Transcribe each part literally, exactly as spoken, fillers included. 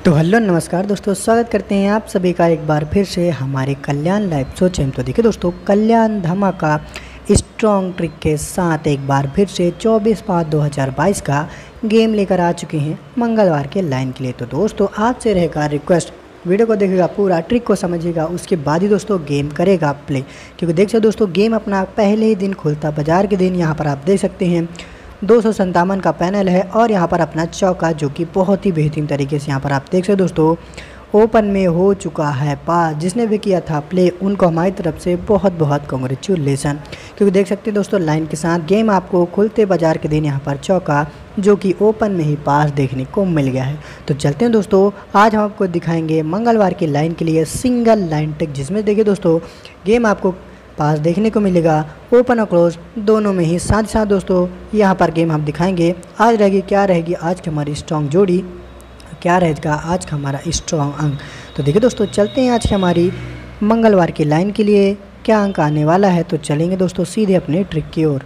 तो हेलो नमस्कार दोस्तों, स्वागत करते हैं आप सभी का एक बार फिर से हमारे कल्याण लाइव सोच में। तो देखिए दोस्तों, कल्याण धमाका स्ट्रॉन्ग ट्रिक के साथ एक बार फिर से चौबीस पाँच दो हज़ार बाईस का गेम लेकर आ चुके हैं मंगलवार के लाइन के लिए। तो दोस्तों आपसे रहेगा रिक्वेस्ट, वीडियो को देखिएगा, पूरा ट्रिक को समझिएगा, उसके बाद ही दोस्तों गेम करेगा प्ले। क्योंकि देख सकते दोस्तों गेम अपना पहले ही दिन खुलता बाजार के दिन यहाँ पर आप देख सकते हैं दो सौ संतावन का पैनल है और यहाँ पर अपना चौका जो कि बहुत ही बेहतरीन तरीके से यहाँ पर आप देख सकते दोस्तों ओपन में हो चुका है पास। जिसने भी किया था प्ले उनको हमारी तरफ से बहुत बहुत कॉन्ग्रेचुलेसन। क्योंकि देख सकते हैं दोस्तों लाइन के साथ गेम आपको खुलते बाजार के दिन यहाँ पर चौका जो कि ओपन में ही पास देखने को मिल गया है। तो चलते हैं दोस्तों, आज हम आपको दिखाएंगे मंगलवार की लाइन के लिए सिंगल लाइन टेक, जिसमें देखिए दोस्तों गेम आपको पास देखने को मिलेगा ओपन और क्लोज दोनों में ही। साथ ही साथ दोस्तों यहाँ पर गेम हम दिखाएंगे आज रहेगी क्या रहेगी आज की हमारी स्ट्रॉन्ग जोड़ी, क्या रहेगा आज का हमारा स्ट्रॉन्ग अंक। तो देखिए दोस्तों चलते हैं आज की हमारी मंगलवार की लाइन के लिए क्या अंक आने वाला है। तो चलेंगे दोस्तों सीधे अपने ट्रिक की ओर।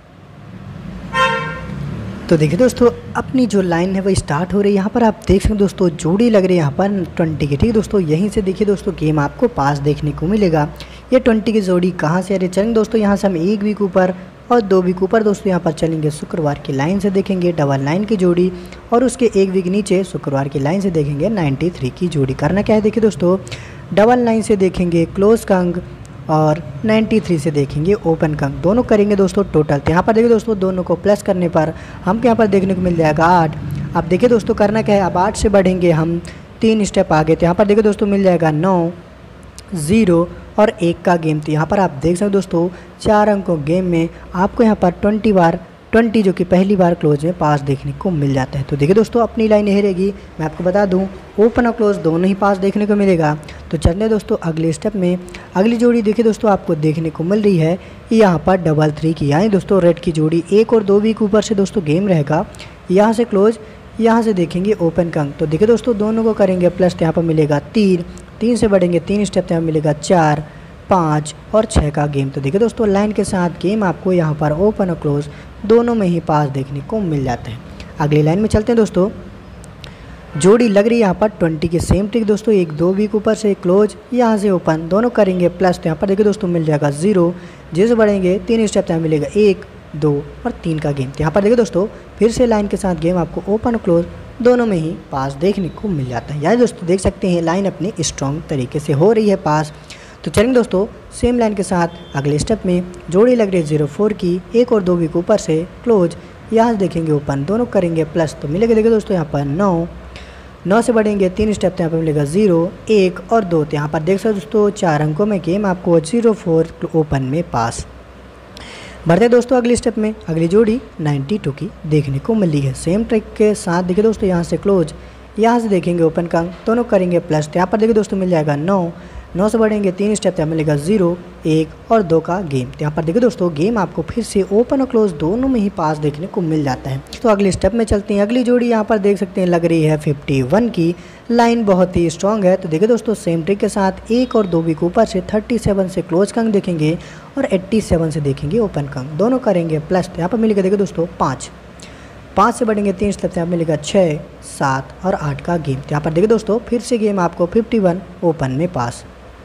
तो देखिए दोस्तों अपनी जो लाइन है वो स्टार्ट हो रही है। यहाँ पर आप देख सकते हैं दोस्तों जोड़ी लग रही है यहाँ पर ट्वेंटी की। ठीक है दोस्तों, यहीं से देखिए दोस्तों गेम आपको पास देखने को मिलेगा। ये ट्वेंटी की जोड़ी कहाँ से आ रही है, चलेंगे दोस्तों यहाँ से हम एक वीक ऊपर और दो वीक ऊपर दोस्तों यहाँ पर चलेंगे शुक्रवार की लाइन से देखेंगे डबल नाइन की जोड़ी, और उसके एक वीक नीचे शुक्रवार की लाइन से देखेंगे नाइन्टी थ्री की जोड़ी। करना क्या है देखिए दोस्तों, डबल नाइन से देखेंगे क्लोज का अंक और नाइन्टी थ्री से देखेंगे ओपन का अंक, दोनों करेंगे दोस्तों टोटल। तो यहाँ पर देखिए दोस्तों दोनों को प्लस करने पर हमको यहाँ पर देखने को मिल जाएगा आठ। अब देखिए दोस्तों करना क्या है, अब आठ से बढ़ेंगे हम तीन स्टेप आगे। तो यहाँ पर देखिए दोस्तों मिल जाएगा नौ, ज़ीरो और एक का गेम। तो यहाँ पर आप देख सकते दोस्तों चार अंकों गेम में आपको यहाँ पर ट्वेंटी बार ट्वेंटी जो कि पहली बार क्लोज में पास देखने को मिल जाता है। तो देखिए दोस्तों अपनी लाइन यही रहेगी, मैं आपको बता दूं ओपन और क्लोज दोनों ही पास देखने को मिलेगा। तो चलते दोस्तों अगले स्टेप में। अगली जोड़ी देखिए दोस्तों आपको देखने को मिल रही है यहाँ पर डबल थ्री की, यानी दोस्तों रेड की जोड़ी। एक और दो वीक ऊपर से दोस्तों गेम रहेगा, यहाँ से क्लोज, यहाँ से देखेंगे ओपन का अंक। तो देखिए दोस्तों दोनों को करेंगे प्लस, तो यहाँ पर मिलेगा तीन, तीन से बढ़ेंगे तीन स्टेप, यहाँ मिलेगा चार, पाँच और छः का गेम। तो देखिए दोस्तों लाइन के साथ गेम आपको यहाँ पर ओपन और क्लोज दोनों में ही पास देखने को मिल जाते हैं। अगली लाइन में चलते हैं दोस्तों, जोड़ी लग रही है यहाँ पर ट्वेंटी की। सेम ट्रिक दोस्तों, एक दो वीक ऊपर से क्लोज, यहाँ से ओपन, दोनों करेंगे प्लस। तो यहाँ पर देखिए दोस्तों मिल जाएगा जीरो, जैसे बढ़ेंगे तीन स्टेप, यहाँ मिलेगा एक, दो और तीन का गेम। तो यहाँ पर देखिए दोस्तों फिर से लाइन के साथ गेम आपको ओपन और क्लोज दोनों में ही पास देखने को मिल जाता है। यानी दोस्तों देख सकते हैं लाइन अपनी स्ट्रॉन्ग तरीके से हो रही है पास। तो चलेंगे दोस्तों सेम लाइन के साथ अगले स्टेप में। जोड़ी लग रही है जीरो फोर की, एक और दो वीक ऊपर से क्लोज, यहाँ से देखेंगे ओपन, दोनों करेंगे प्लस। तो मिलेगा देखिए दोस्तों यहाँ पर नौ, नौ से बढ़ेंगे तीन स्टेप, तो यहाँ पर मिलेगा जीरो, एक और दो। तो यहाँ पर देख सकते दोस्तों चार अंकों में गेम आपको जीरो फोर ओपन में पास। बढ़ते दोस्तों अगली स्टेप में। अगली जोड़ी नाइन्टी टू की देखने को मिली है। सेम ट्रिक के साथ देखिए दोस्तों यहाँ से क्लोज, यहाँ से देखेंगे ओपन का, दोनों करेंगे प्लस। तो यहाँ पर देखिए दोस्तों मिल जाएगा नौ, नौ से बढ़ेंगे तीन स्टेप, यहाँ मिलेगा जीरो, एक और दो का गेम। तो यहाँ पर देखिए दोस्तों गेम आपको फिर से ओपन और क्लोज दोनों में ही पास देखने को मिल जाता है। तो अगले स्टेप में चलते हैं। अगली जोड़ी यहाँ पर देख सकते हैं लग रही है फिफ्टी वन की, लाइन बहुत ही स्ट्रॉन्ग है। तो देखिए दोस्तों सेम ट्रिक के साथ एक और दो वीक ऊपर से थर्टी सेवन से क्लोज का अंक देखेंगे और एट्टी सेवन से देखेंगे ओपन का अंक, दोनों करेंगे प्लस। तो यहाँ पर मिलेगा देखिए दोस्तों पाँच, पाँच से बढ़ेंगे तीन स्टेप, यहाँ मिलेगा छः, सात और आठ का गेम। तो यहाँ पर देखिए दोस्तों फिर से गेम आपको फिफ्टी वन ओपन में पास।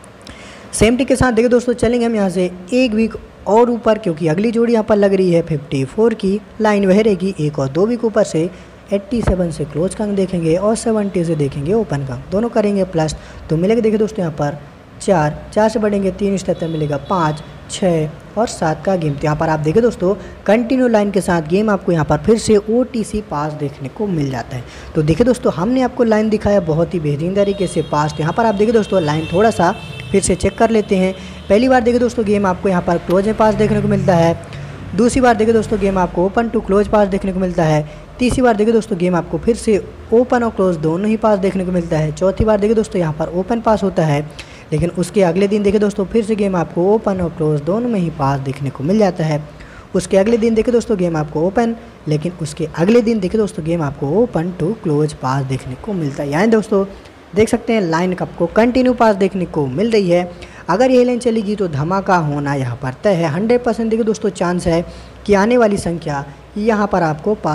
सेम ट्रिक के साथ देखिए दोस्तों चलेंगे हम यहाँ से एक वीक और ऊपर, क्योंकि अगली जोड़ी यहाँ पर लग रही है फिफ्टी फोर की, लाइन वह रहेगी एक और दो वीक ऊपर से एट्टी सेवन से क्लोज का अंक देखेंगे और सेवेंटी से देखेंगे ओपन का, दोनों करेंगे प्लस। तो मिलेगा देखिए दोस्तों यहाँ पर चार, चार से बढ़ेंगे तीन स्टेप, मिलेगा पाँच, छः और सात का गेम। तो यहाँ पर आप देखिए दोस्तों कंटिन्यू लाइन के साथ गेम आपको यहाँ पर फिर से ओ टी सी पास देखने को मिल जाता है। तो देखिए दोस्तों हमने आपको लाइन दिखाया बहुत ही बेहतरीन तरीके से पास। तो यहाँ पर आप देखिए दोस्तों लाइन थोड़ा सा फिर से चेक कर लेते हैं। पहली बार देखिए दोस्तों गेम आपको यहाँ पर क्लोज में पास देखने को मिलता है। दूसरी बार देखिए दोस्तों गेम आपको ओपन टू क्लोज पास देखने को मिलता है। तीसरी बार देखिए दोस्तों गेम आपको फिर से ओपन और क्लोज दोनों ही पास देखने को मिलता है। चौथी बार देखिए दोस्तों यहाँ पर ओपन पास होता है, लेकिन उसके अगले दिन देखिए दोस्तों फिर से गेम आपको ओपन और क्लोज दोनों में ही पास देखने को मिल जाता है। उसके अगले दिन देखिए दोस्तों गेम आपको ओपन, लेकिन उसके अगले दिन देखिए दोस्तों गेम आपको ओपन टू क्लोज पास देखने को मिलता है। यानी दोस्तों देख सकते हैं लाइन आपको कंटिन्यू पास देखने को मिल रही है। अगर ये लाइन चलेगी तो धमाका होना यहाँ पर तय है। हंड्रेड परसेंट देखिए दोस्तों चांस है कि आने वाली संख्या यहाँ पर आपको पास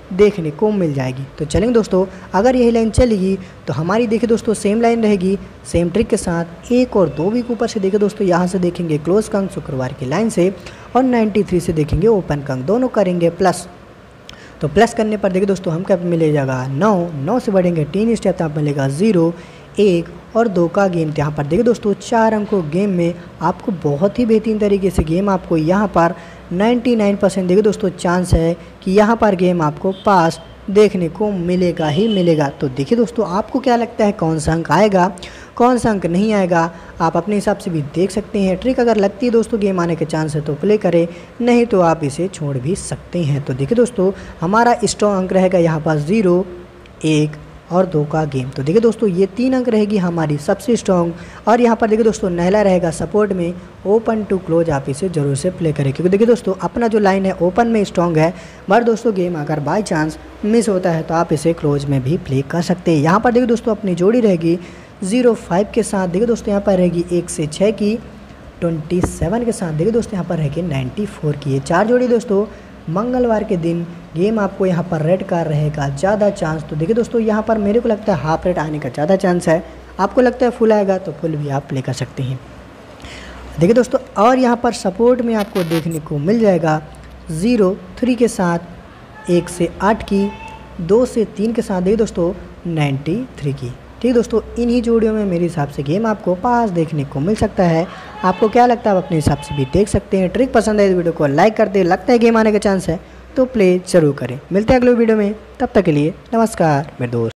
देखने को मिल जाएगी। तो चलेंगे दोस्तों, अगर यही लाइन चलेगी तो हमारी देखिए दोस्तों सेम लाइन रहेगी, सेम ट्रिक के साथ। एक और दो वीक ऊपर से देखिए दोस्तों यहाँ से देखेंगे क्लोज का अंक शुक्रवार की लाइन से, और तिरानवे से देखेंगे ओपन का अंक, दोनों करेंगे प्लस। तो प्लस करने पर देखिए दोस्तों हम क्या मिले जाएगा नौ, नौ से बढ़ेंगे तीन स्टेप तो आप मिलेगा ज़ीरो, एक और दो का गेम। यहाँ पर देखिए दोस्तों चार अंकों गेम में आपको बहुत ही बेहतरीन तरीके से गेम आपको यहाँ पर निन्यानवे परसेंट देखिए दोस्तों चांस है कि यहाँ पर गेम आपको पास देखने को मिलेगा ही मिलेगा। तो देखिए दोस्तों आपको क्या लगता है कौन सा अंक आएगा, कौन सा अंक नहीं आएगा, आप अपने हिसाब से भी देख सकते हैं। ट्रिक अगर लगती है दोस्तों गेम आने के चांस है तो प्ले करें, नहीं तो आप इसे छोड़ भी सकते हैं। तो देखिए दोस्तों हमारा स्ट्रॉन्ग अंक रहेगा यहाँ पर ज़ीरो, एक और दो का गेम। तो देखिए दोस्तों ये तीन अंक रहेगी हमारी सबसे स्ट्रॉन्ग, और यहाँ पर देखिए दोस्तों नहला रहेगा सपोर्ट में ओपन टू क्लोज, आप इसे जरूर से प्ले करें, क्योंकि देखिए दोस्तों अपना जो लाइन है ओपन में स्ट्रॉन्ग है, बट दोस्तों गेम अगर बाय चांस मिस होता है तो आप इसे क्लोज में भी प्ले कर सकते हैं। यहाँ पर देखिए दोस्तों अपनी जोड़ी रहेगी जीरो फाइव के साथ, देखिए दोस्तों यहाँ पर रहेगी एक से छः की, ट्वेंटी सेवन के साथ देखिए दोस्तों यहाँ पर रहेगी नाइन्टी फोर की। ये चार जोड़ी दोस्तों मंगलवार के दिन गेम आपको यहाँ पर रेड का रहेगा ज़्यादा चांस। तो देखिए दोस्तों यहाँ पर मेरे को लगता है हाफ रेड आने का ज़्यादा चांस है, आपको लगता है फुल आएगा तो फुल भी आप प्ले कर सकते हैं। देखिए दोस्तों और यहाँ पर सपोर्ट में आपको देखने को मिल जाएगा ज़ीरो थ्री के साथ, एक से आठ की, दो से तीन के साथ देखिए दोस्तों नाइन्टी थ्री की। ठीक दोस्तों इन्हीं जोड़ियों में मेरे हिसाब से गेम आपको पास देखने को मिल सकता है। आपको क्या लगता है आप अपने हिसाब से भी देख सकते हैं। ट्रिक पसंद है तो वीडियो को लाइक कर दे, लगता है गेम आने का चांस है तो प्ले जरूर करें। मिलते हैं अगले वीडियो में, तब तक के लिए नमस्कार मेरे दोस्त।